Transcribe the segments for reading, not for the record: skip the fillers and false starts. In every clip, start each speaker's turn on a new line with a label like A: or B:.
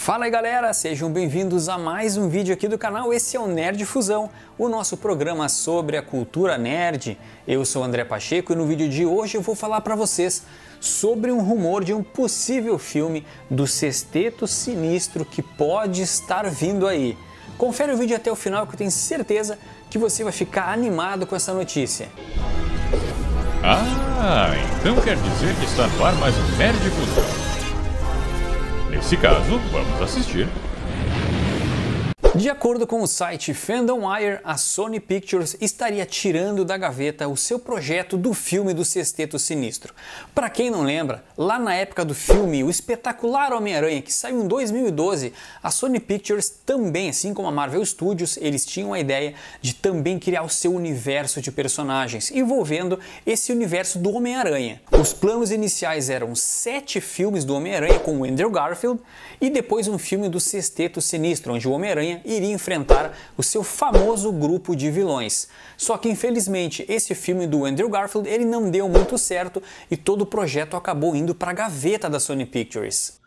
A: Fala aí galera, sejam bem-vindos a mais um vídeo aqui do canal. Esse é o Nerd Fusão, o nosso programa sobre a cultura nerd. Eu sou o André Pacheco e no vídeo de hoje eu vou falar para vocês sobre um rumor de um possível filme do Sexteto Sinistro que pode estar vindo aí. Confere o vídeo até o final que eu tenho certeza que você vai ficar animado com essa notícia.
B: Ah, então quer dizer que está no ar mais um Nerd Fusão. Nesse caso, vamos assistir.
A: De acordo com o site Fandom Wire, a Sony Pictures estaria tirando da gaveta o seu projeto do filme do Sexteto Sinistro. Para quem não lembra, lá na época do filme O Espetacular Homem-Aranha, que saiu em 2012, a Sony Pictures também, assim como a Marvel Studios, eles tinham a ideia de também criar o seu universo de personagens, envolvendo esse universo do Homem-Aranha. Os planos iniciais eram 7 filmes do Homem-Aranha com o Andrew Garfield e depois um filme do Sexteto Sinistro, onde o Homem-Aranha iria enfrentar o seu famoso grupo de vilões. Só que infelizmente esse filme do Andrew Garfield ele não deu muito certo e todo o projeto acabou indo para a gaveta da Sony Pictures.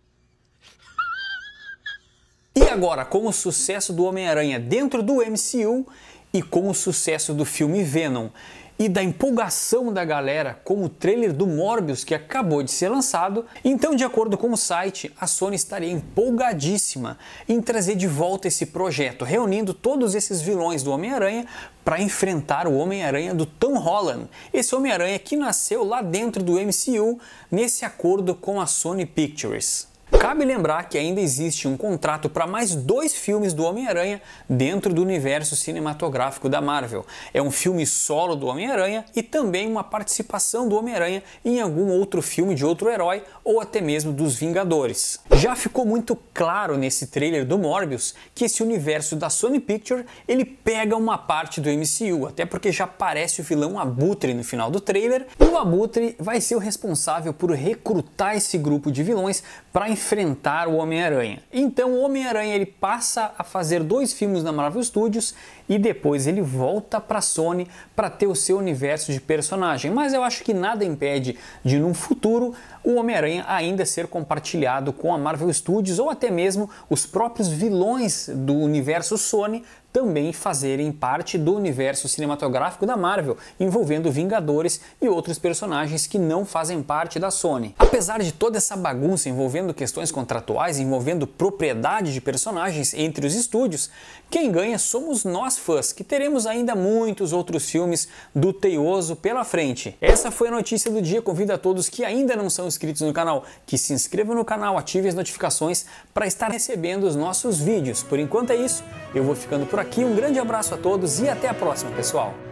A: E agora, com o sucesso do Homem-Aranha dentro do MCU e com o sucesso do filme Venom e da empolgação da galera com o trailer do Morbius que acabou de ser lançado, então, de acordo com o site, a Sony estaria empolgadíssima em trazer de volta esse projeto, reunindo todos esses vilões do Homem-Aranha para enfrentar o Homem-Aranha do Tom Holland, esse Homem-Aranha que nasceu lá dentro do MCU nesse acordo com a Sony Pictures. Cabe lembrar que ainda existe um contrato para mais 2 filmes do Homem-Aranha dentro do universo cinematográfico da Marvel. É um filme solo do Homem-Aranha e também uma participação do Homem-Aranha em algum outro filme de outro herói ou até mesmo dos Vingadores. Já ficou muito claro nesse trailer do Morbius que esse universo da Sony Pictures ele pega uma parte do MCU, até porque já aparece o vilão Abutre no final do trailer e o Abutre vai ser o responsável por recrutar esse grupo de vilões para enfrentar o Homem-Aranha. Então o Homem-Aranha ele passa a fazer 2 filmes na Marvel Studios e depois ele volta para a Sony para ter o seu universo de personagem. Mas eu acho que nada impede de num futuro o Homem-Aranha ainda ser compartilhado com a Marvel Studios ou até mesmo os próprios vilões do universo Sony também fazerem parte do universo cinematográfico da Marvel, envolvendo Vingadores e outros personagens que não fazem parte da Sony. Apesar de toda essa bagunça envolvendo questões contratuais, envolvendo propriedade de personagens entre os estúdios, quem ganha somos nós fãs, que teremos ainda muitos outros filmes do Teioso pela frente. Essa foi a notícia do dia. Convido a todos que ainda não são inscritos no canal, que se inscrevam no canal, ativem as notificações para estar recebendo os nossos vídeos. Por enquanto é isso, eu vou ficando por aqui. Um grande abraço a todos e até a próxima, pessoal!